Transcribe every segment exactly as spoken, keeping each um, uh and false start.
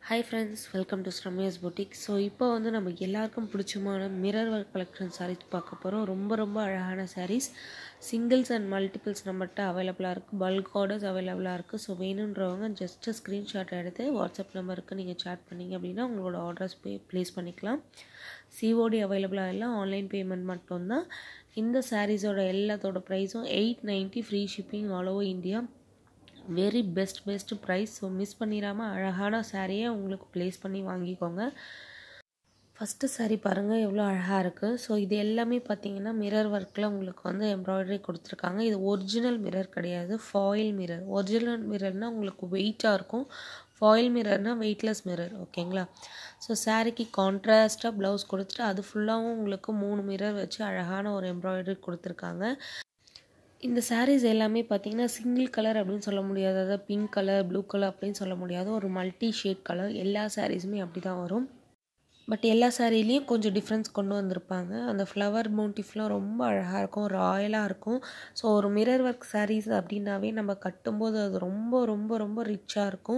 Hi friends, welcome to Sramiya's Boutique. So இப்போ வந்து நம்ம எல்லாருக்கும் பிடிச்சமான மிரர் ஒர்க் கலெக்ஷன் sarees பார்க்க போறோம். ரொம்ப ரொம்ப அழகான sarees. Singles and multiples நம்மட்ட அவைலபிளா இருக்கு. Bulk orders அவைலபிளா இருக்கு. So வேணும்ன்றவங்க just screenshot எடுத்து WhatsApp நம்பருக்கு நீங்க chat பண்ணீங்க அப்படினா உங்களோட ஆர்டர்ஸ் ப்ளேஸ் பண்ணிக்கலாம். C O D அவைலபிளா இல்ல, ஆன்லைன் பேமெண்ட் மட்டும் தான். இந்த sarees ஓட எல்லாத்தோட பிரைஸும் eight ninety free shipping all over India. Very best best price. So miss பண்ணிராம அழகான சாரியை உங்களுக்கு ப்ளேஸ் பண்ணி வாங்கிக்கோங்க. ஃபர்ஸ்ட் சாரி பாருங்க எவ்வளோ அழகா இருக்கு. ஸோ இது எல்லாமே பார்த்தீங்கன்னா மிரர் ஒர்க்கில் உங்களுக்கு வந்து எம்ப்ராய்டரி கொடுத்துருக்காங்க. இது ஒரிஜினல் மிரர் கிடையாது, ஃபாயில் மிரர். ஒரிஜினல் மிரர்னால் உங்களுக்கு வெயிட்டாக இருக்கும், ஃபாயில் மிரர்னால் வெயிட்லெஸ் மிரர். ஓகேங்களா? ஸோ சாரிக்கு கான்ட்ராஸ்டாக ப்ளவுஸ் கொடுத்துட்டு அது ஃபுல்லாகவும் உங்களுக்கு மூணு மிரர் வச்சு அழகான ஒரு எம்ப்ராய்டரி கொடுத்துருக்காங்க. இந்த sarees எல்லாமே பார்த்தீங்கன்னா சிங்கிள் கலர் அப்படின்னு சொல்ல முடியாது, அதாவது பிங்க் கலர் ப்ளூ கலர் அப்படின்னு சொல்ல முடியாது, ஒரு மல்டி ஷேட் கலர். எல்லா சாரீஸுமே அப்படி தான் வரும். பட் எல்லா சாரிலையும் கொஞ்சம் டிஃப்ரென்ஸ் கொண்டு வந்திருப்பாங்க. அந்த ஃப்ளவர் மோட்டிஃப்லாம் ரொம்ப அழகாக இருக்கும், ராயலாக இருக்கும். ஸோ ஒரு மிரர் ஒர்க் sarees அப்படின்னாவே நம்ம கட்டும்போது அது ரொம்ப ரொம்ப ரொம்ப ரிச்சாக இருக்கும்.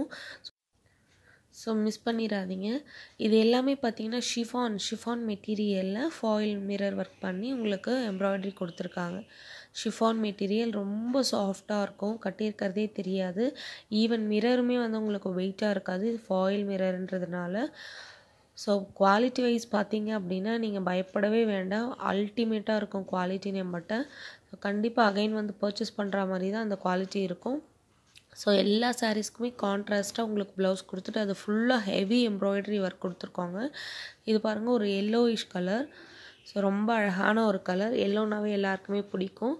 ஸோ மிஸ் பண்ணிடாதீங்க. இது எல்லாமே பார்த்தீங்கன்னா ஷிஃபான் ஷிஃபான் மெட்டீரியலில் ஃபாயில் மிரர் ஒர்க் பண்ணி உங்களுக்கு எம்ப்ராய்டரி கொடுத்துருக்காங்க. ஷிஃபான் மெட்டீரியல் ரொம்ப சாஃப்டாக இருக்கும், கட்டியிருக்கிறதே தெரியாது. ஈவன் மிரருமே வந்து உங்களுக்கு வெயிட்டாக இருக்காது, இது ஃபாயில் மிரர்ன்றதுனால. ஸோ குவாலிட்டி வைஸ் பார்த்தீங்க அப்படின்னா நீங்கள் பயப்படவே வேண்டாம், அல்டிமேட்டாக இருக்கும் குவாலிட்டி நம்மகிட்ட. கண்டிப்பாக அகைன் வந்து பர்ச்சேஸ் பண்ணுற மாதிரி தான் அந்த குவாலிட்டி இருக்கும். ஸோ எல்லா சாரீஸ்க்குமே கான்ட்ராஸ்ட்டாக உங்களுக்கு ப்ளவுஸ் கொடுத்துட்டு அது ஃபுல்லாக ஹெவி எம்ப்ராய்டரி ஒர்க் கொடுத்துருக்காங்க. இது பாருங்கள், ஒரு எல்லோயிஷ் கலர். ஸோ ரொம்ப அழகான ஒரு கலர். எல்லோனாவே எல்லாருக்குமே பிடிக்கும்.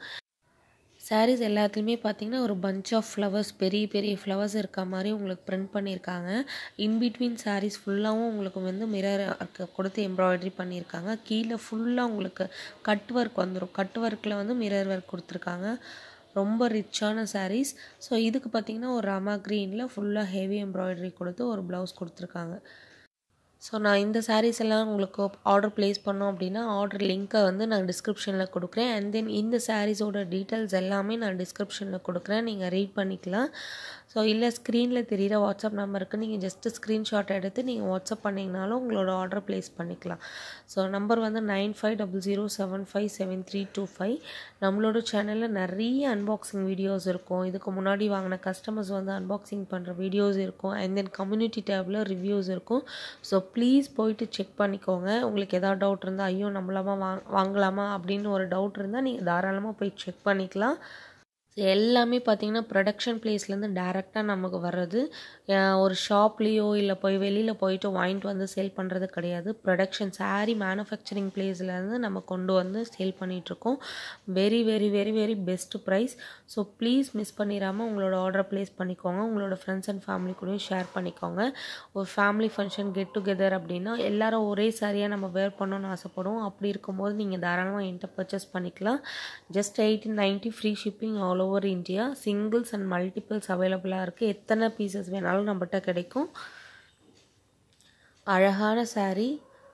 சாரீஸ் எல்லாத்துலேயுமே பார்த்தீங்கன்னா ஒரு பஞ்ச் ஆஃப் ஃப்ளவர்ஸ், பெரிய பெரிய ஃப்ளவர்ஸ் இருக்க மாதிரி உங்களுக்கு பிரிண்ட் பண்ணியிருக்காங்க. இன்பிட்வீன் சாரீஸ் ஃபுல்லாகவும் உங்களுக்கு வந்து மிரர் கொடுத்து எம்ப்ராய்டரி பண்ணியிருக்காங்க. கீழே ஃபுல்லாக உங்களுக்கு கட் ஒர்க் வந்துடும். கட் ஒர்க்கில் வந்து மிரர் ஒர்க் கொடுத்துருக்காங்க. ரொம்ப ரிச்சான சாரீஸ். ஸோ இதுக்கு பார்த்தீங்கன்னா ஒரு ராமா க்ரீனில் ஃபுல்லாக ஹெவி எம்ப்ராய்டரி கொடுத்து ஒரு ப்ளவுஸ் கொடுத்துருக்காங்க. ஸோ நான் இந்த சாரீஸ் எல்லாம் உங்களுக்கு ஆர்டர் ப்ளேஸ் பண்ணோம் அப்படின்னா ஆர்டர் லிங்க்கை வந்து நான் டிஸ்கிரிப்ஷனில் கொடுக்குறேன். அண்ட் தென் இந்த சாரீஸோட டீட்டெயில்ஸ் எல்லாமே நான் டிஸ்கிரிப்ஷனில் கொடுக்குறேன், நீங்கள் ரீட் பண்ணிக்கலாம். ஸோ இல்லை ஸ்க்ரீனில் தெரிகிற வாட்ஸ்அப் நம்பருக்கு நீங்கள் ஜஸ்ட்டு ஸ்க்ரீன்ஷாட் எடுத்து நீங்கள் வாட்ஸ்அப் பண்ணிங்கனாலும் உங்களோட ஆர்டர் ப்ளேஸ் பண்ணிக்கலாம். ஸோ நம்பர் வந்து nine five double zero seven five seven three two five. நம்மளோட சேனலில் நிறைய அன்பாக்சிங் வீடியோஸ் இருக்கும். இதுக்கு முன்னாடி வாங்கின கஸ்டமர்ஸ் வந்து அன்பாக்சிங் பண்ணுற வீடியோஸ் இருக்கும். அண்ட் தென் கம்யூனிட்டி டேபில் ரிவ்யூஸ் இருக்கும். ஸோ ப்ளீஸ் போயிட்டு செக் பண்ணிக்கோங்க. உங்களுக்கு எதாவது டவுட் இருந்தால் ஐயோ நம்மளாமா வாங் வாங்கலாமா அப்படின்னு ஒரு டவுட் இருந்தால் நீங்கள் தாராளமாக போய் செக் பண்ணிக்கலாம். எல்லாமே பார்த்தீங்கன்னா ப்ரொடக்ஷன் பிளேஸ்லேருந்து டேரெக்டாக நமக்கு வர்றது. ஒரு ஷாப்லேயோ இல்லை போய் வெளியில் போயிட்டு வாங்கிட்டு வந்து சேல் பண்ணுறது கிடையாது. ப்ரொடக்ஷன் சாரீ மேனுஃபேக்சரிங் பிளேஸ்லேருந்து நம்ம கொண்டு வந்து சேல் பண்ணிகிட்ருக்கோம். Very very very very best price. So please miss பண்ணிடாமல் உங்களோட ஆர்டரை ப்ளேஸ் பண்ணிக்கோங்க. உங்களோட ஃப்ரெண்ட்ஸ் அண்ட் ஃபேமிலி கூடயும் ஷேர் பண்ணிக்கோங்க. ஒரு ஃபேமிலி ஃபங்க்ஷன் கெட் டுகெதர் அப்படின்னா எல்லோரும் ஒரே சாரியாக நம்ம வேர் பண்ணணும்னு ஆசைப்படுவோம். அப்படி இருக்கும்போது நீங்கள் தாராளமாக என்கிட்ட பர்ச்சேஸ் பண்ணிக்கலாம். Just eighteen ninety free shipping all over India. Singles and multiples அவைலபிளாக இருக்குது. எத்தனை பீசஸ் வேணாலும் நம்மகிட்ட கிடைக்கும். அழகான சாரீ.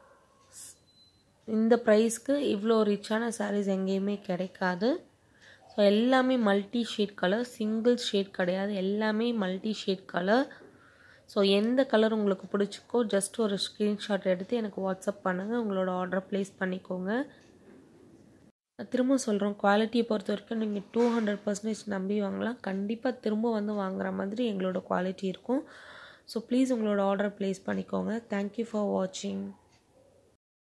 இந்த ப்ரைஸ்க்கு இவ்வளோ ரிச்சான சாரீஸ் எங்கேயுமே கிடைக்காது. ஸோ எல்லாமே multi shade colour, single shade கிடையாது, எல்லாமே மல்டி ஷேட் கலர். ஸோ எந்த கலர் உங்களுக்கு பிடிச்சிக்கோ ஜஸ்ட் ஒரு ஸ்க்ரீன்ஷாட் எடுத்து எனக்கு வாட்ஸ்அப் பண்ணுங்கள், உங்களோட ஆர்டரை ப்ளேஸ் பண்ணிக்கோங்க. திரும்ப சொல்கிறோம், குவாலிட்டியை பொறுத்த வரைக்கும் நீங்கள் டூ ஹண்ட்ரட் பர்சன்டேஜ் நம்பி வாங்கலாம். கண்டிப்பாக திரும்ப வந்து வாங்குகிற மாதிரி எங்களோட குவாலிட்டி இருக்கும். ஸோ ப்ளீஸ் உங்களோட ஆர்டர் ப்ளேஸ் பண்ணிக்கோங்க. தேங்க்யூ ஃபார் வாட்சிங்.